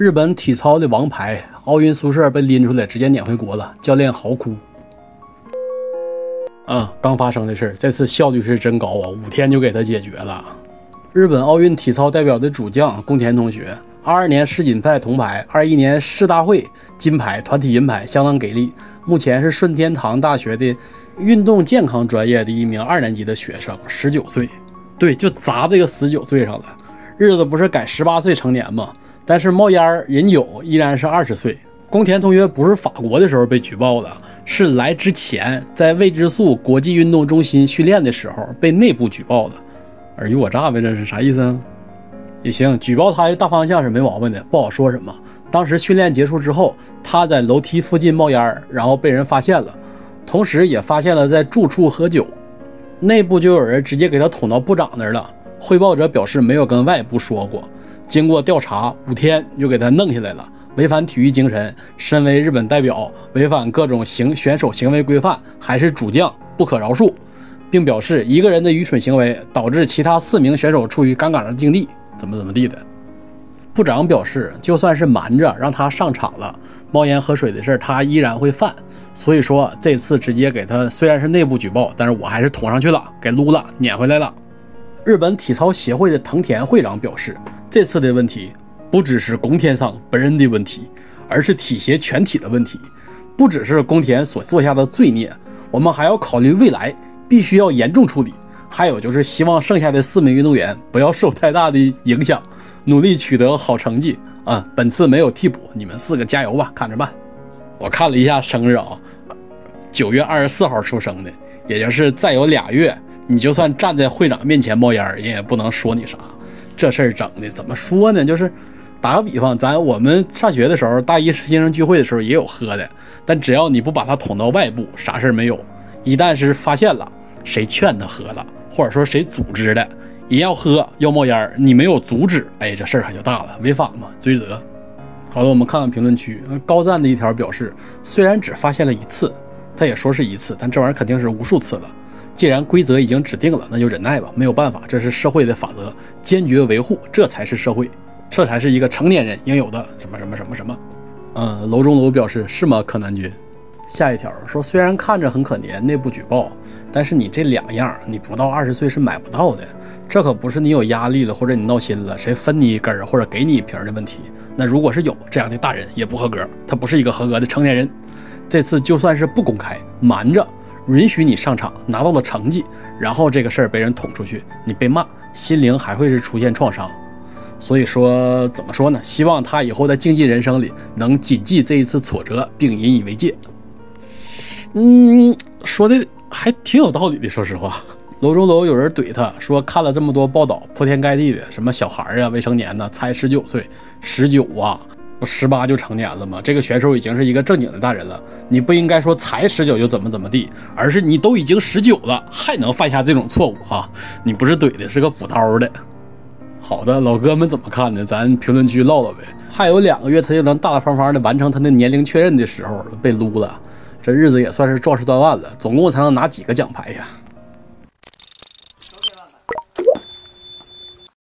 日本体操的王牌，奥运宿舍被拎出来，直接撵回国了，教练嚎哭。刚发生的事，这次效率是真高啊，5天就给他解决了。日本奥运体操代表的主将宫田同学，22年世锦赛铜牌，21年世大会金牌，团体银牌，相当给力。目前是顺天堂大学的运动健康专业的一名2年级的学生，19岁。对，就砸这个19岁上了。日子不是改18岁成年吗？但是冒烟饮酒依然是20岁。宫田同学不是法国的时候被举报的，是来之前在未知数国际运动中心训练的时候被内部举报的。尔虞我诈呗，这是啥意思啊？也行，举报他的大方向是没毛病的，不好说什么。当时训练结束之后，他在楼梯附近冒烟，然后被人发现了，同时也发现了在住处喝酒，内部就有人直接给他捅到部长那儿了。汇报者表示没有跟外部说过，经过调查5天就给他弄下来了，违反体育精神，身为日本代表，违反各种选手行为规范，还是主将，不可饶恕，并表示一个人的愚蠢行为导致其他4名选手处于尴尬的境地，怎么地的。部长表示，就算是瞒着让他上场了，冒烟喝水的事他依然会犯，所以说这次直接给他虽然是内部举报，但是我还是捅上去了，给撸了，撵回来了。日本体操协会的藤田会长表示，这次的问题不只是宫田桑本人的问题，而是体协全体的问题，不只是宫田所做下的罪孽，我们还要考虑未来，必须要严重处理。还有就是希望剩下的4名运动员不要受太大的影响，努力取得好成绩啊！本次没有替补，你们4个加油吧，看着办。我看了一下生日啊，9月24号出生的，也就是再有2月，你就算站在会长面前冒烟，人也不能说你啥。这事儿整的怎么说呢？就是打个比方，我们上学的时候，大一实习生聚会的时候也有喝的，但只要你不把他捅到外部，啥事儿没有。一旦是发现了谁劝他喝了，或者说谁组织的，一要喝要冒烟，你没有阻止，哎，这事儿可就大了，违法嘛，追责。好的，我们看看评论区，高赞的一条表示，虽然只发现了1次，他也说是1次，但这玩意儿肯定是无数次了。既然规则已经指定了，那就忍耐吧，没有办法，这是社会的法则，坚决维护，这才是社会，这才是一个成年人应有的什么什么什么什么。楼中楼表示，是吗，柯南君？下一条说，虽然看着很可怜，内部举报，但是你这2样，你不到20岁是买不到的。这可不是你有压力了，或者你闹心了，谁分你一根或者给你一瓶的问题。那如果是有这样的大人，也不合格，他不是一个合格的成年人。这次就算是不公开，瞒着，允许你上场，拿到了成绩，然后这个事儿被人捅出去，你被骂，心灵还会是出现创伤。所以说，怎么说呢？希望他以后在竞技人生里能谨记这一次挫折，并引以为戒。说的还挺有道理的，说实话。楼中楼有人怼他说，看了这么多报道，铺天盖地的，什么小孩啊、未成年呢，才19岁，19啊，不18就成年了吗？这个选手已经是一个正经的大人了，你不应该说才19就怎么地，而是你都已经19了，还能犯下这种错误啊？你不是怼的，是个补刀的。好的，老哥们怎么看呢？咱评论区唠唠呗。还有2个月，他就能大大方方的完成他的年龄确认的时候，被撸了。这日子也算是壮士断腕了，总共才能拿几个奖牌呀？